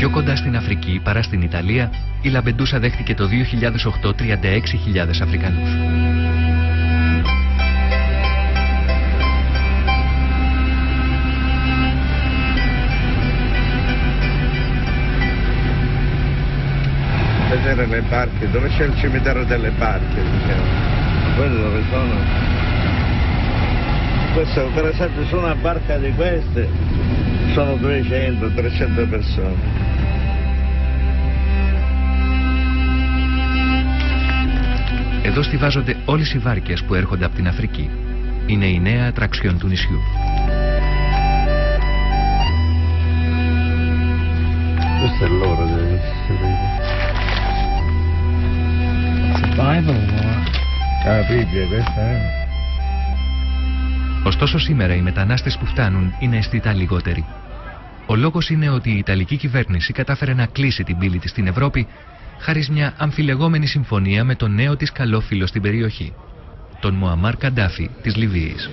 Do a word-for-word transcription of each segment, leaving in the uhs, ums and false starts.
Πιο κοντά στην Αφρική παρά στην Ιταλία, η Λαμπεντούσα δέχτηκε το δύο χιλιάδες οκτώ τριάντα έξι χιλιάδες Αφρικανούς. Vedere le barche, dove c'è il cimitero delle barche, diciamo. Quello dove sono. Questo, per esempio, su una barca di queste sono duecento trecento persone. Εδώ στιβάζονται όλες οι βάρκες που έρχονται από την Αφρική. Είναι η νέα ατραξιόν του νησιού. Questo è l'oro del Bible war. La Bibbia questa è. Ωστόσο σήμερα οι μετανάστες που φτάνουν είναι αισθητά λιγότεροι. Ο λόγος είναι ότι η Ιταλική κυβέρνηση κατάφερε να κλείσει την πύλη της στην Ευρώπη χάρη μια αμφιλεγόμενη συμφωνία με τον νέο της καλό φίλο στην περιοχή, τον Μουαμάρ Καντάφι της Λιβύης.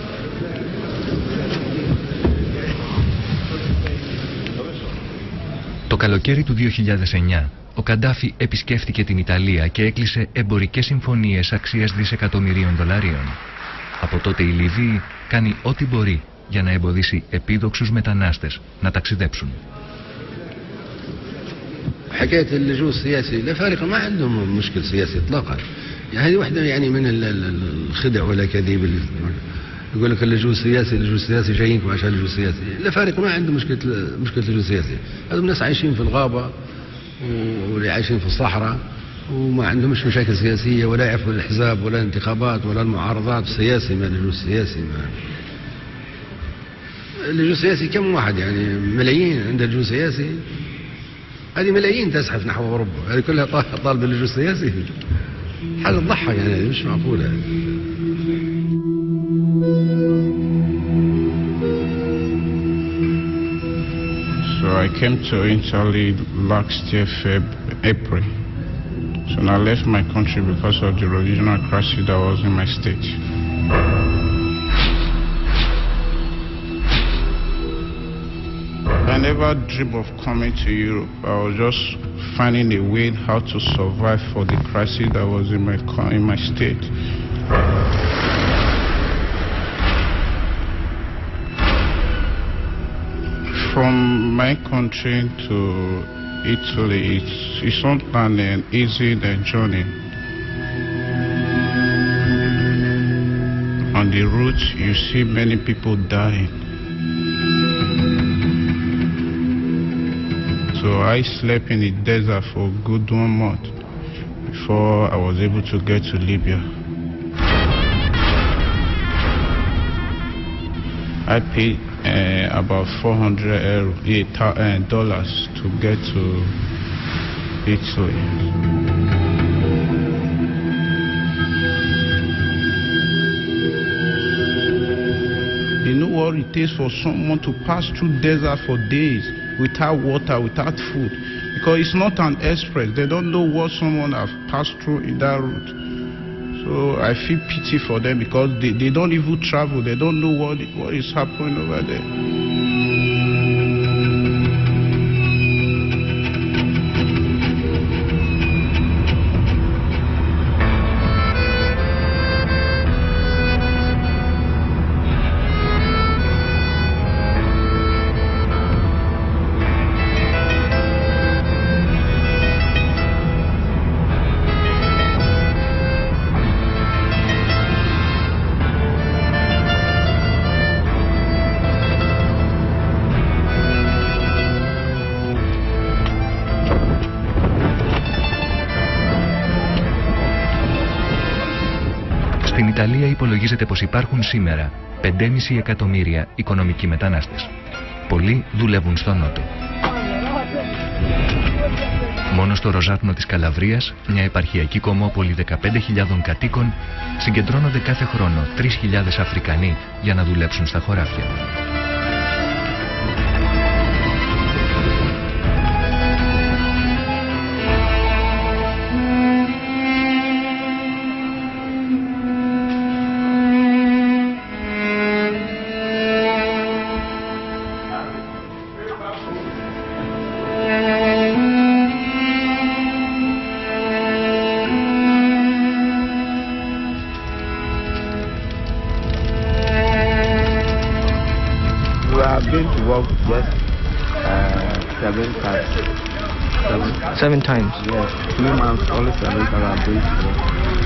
Το καλοκαίρι του δύο χιλιάδες εννιά, ο Καντάφι επισκέφτηκε την Ιταλία και έκλεισε εμπορικές συμφωνίες αξίας δισεκατομμυρίων δολαρίων. Από τότε η Λιβύη κάνει ό,τι μπορεί για να εμποδίσει επίδοξους μετανάστες να ταξιδέψουν. حكاية اللجوء السياسي الأفارقة ما عندهم مشكل سياسي إطلاقا. يعني هذه واحدة يعني من الخدع والأكاذيب اللي يقول لك اللجوء السياسي اللجوء السياسي جايينكم عشان اللجوء السياسي. الأفارقة ما عندهم مشكلة مشكلة اللجوء السياسي. هذول ناس عايشين في الغابة واللي عايشين في الصحراء وما عندهمش مشاكل سياسية ولا يعرفوا الأحزاب ولا الانتخابات ولا المعارضات السياسي ما اللجوء السياسي ما. اللجوء السياسي كم واحد يعني ملايين عنده لجوء سياسي. هذه ملايين تزحف نحو أوروبا، هذه كلها طالبة اللجوء السياسي. حاجة تضحك يعني هذه مش معقولة. So I came to Italy last year, February, April. So I left my country because of the regional crisis that was in my state. I never dreamed of coming to Europe. I was just finding a way how to survive for the crisis that was in my in my state. From my country to Italy, it's, it's not an easy journey. On the route, you see many people dying. So I slept in the desert for a good one month before I was able to get to Libya. I paid uh, about four hundred dollars to get to Italy. You know what it takes for someone to pass through desert for days without water, without food, because it's not an express. They don't know what someone has passed through in that route. So I feel pity for them because they, they don't even travel. They don't know what what is happening over there. Στην Ιταλία υπολογίζεται πως υπάρχουν σήμερα πέντε κόμμα πέντε εκατομμύρια οικονομικοί μετανάστες. Πολλοί δουλεύουν στο νότο. Μόνο στο Ροζάτνο της Καλαβρίας, μια επαρχιακή κομμόπολη δεκαπέντε χιλιάδες κατοίκων, συγκεντρώνονται κάθε χρόνο τρεις χιλιάδες Αφρικανοί για να δουλέψουν στα χωράφια. have been to work just uh, seven times. Seven. Seven times? Yes, three months, only seven times I've been to work.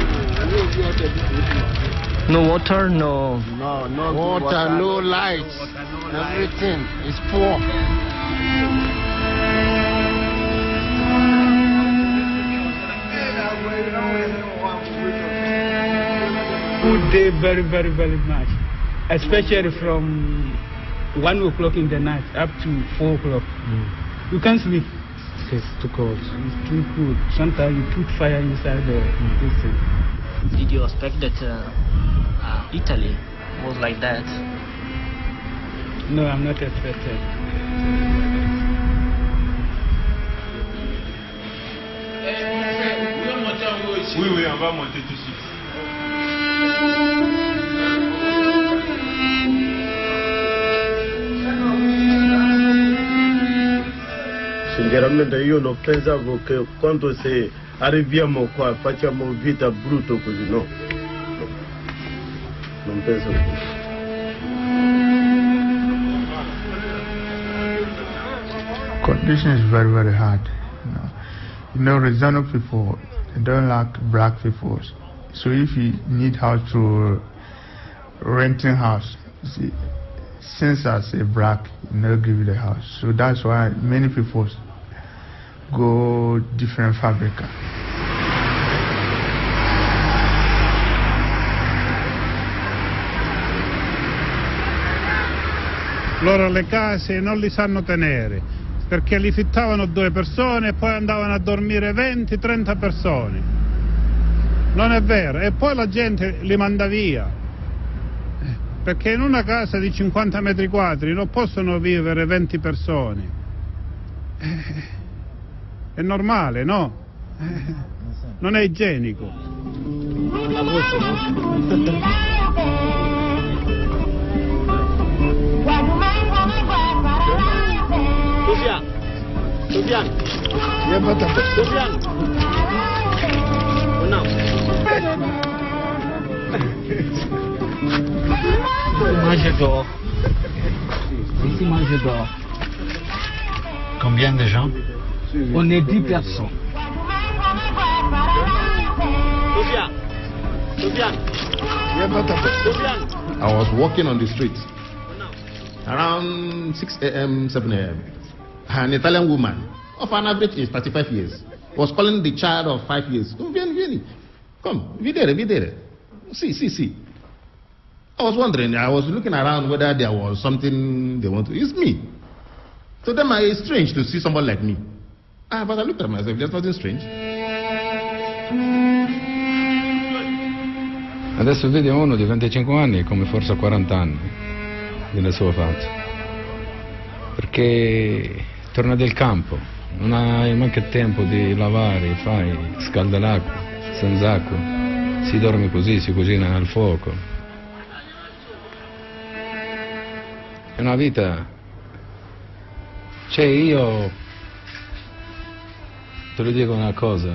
No water, no... No, no water, water, no lights, everything is poor. Good day very, very, very much. Especially from one o'clock in the night up to four o'clock. Mm. You can't sleep. It's too cold. It's too cold. Sometimes you put fire inside the mm. this thing. Did you expect that uh, uh, Italy was like that? No, I'm not expecting. Oui, oui, on va monter tout de suite. Sinceramente io non pensavo che quando se arriviamo qua facciamo vita brutta così, no. Non penso così. Condition is very, very hard. You know, you know Rezano people, they don't like black people. So if you need house to renting house, see, since I say black, you know, give you the house. So that's why many people go different fabrica. Loro le case non li sanno tenere, perché li fittavano due persone e poi andavano a dormire venti trenta persone. Non è vero, e poi la gente li manda via, perché in una casa di cinquanta metri quadri non possono vivere venti persone. È normale, no? Non è igienico. Sofia, Sofiane, Sofiane. Oh non. Moi j'adore. Ici moi j'adore. Combien de gens? On est dix personnes. Sofia, Sofiane. Sofiane. I was walking on the street around six a m, seven a m An Italian woman of an average age, thirty-five years, was calling the child of five years. Come, vieni, vieni. Come, vedere, vedere. See, see, see. I was wondering, I was looking around whether there was something they want to. It's me. To them, it's strange to see someone like me. Ah, but I looked at myself, there's nothing strange. Adesso vedi uno di venticinque anni come forse a quaranta anni nella sua faccia, perché torna del campo, non hai neanche il tempo di lavare, fai, scalda l'acqua, senza acqua, si dorme così, si cucina al fuoco. È una vita, cioè io te lo dico una cosa,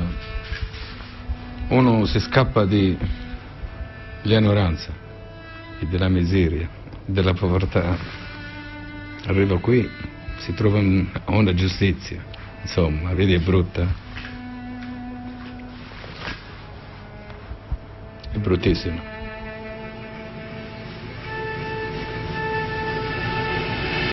uno si scappa di l'ignoranza e della miseria, della povertà, arriva qui, si trova una giustizia, insomma, vedi è brutta, è bruttissima.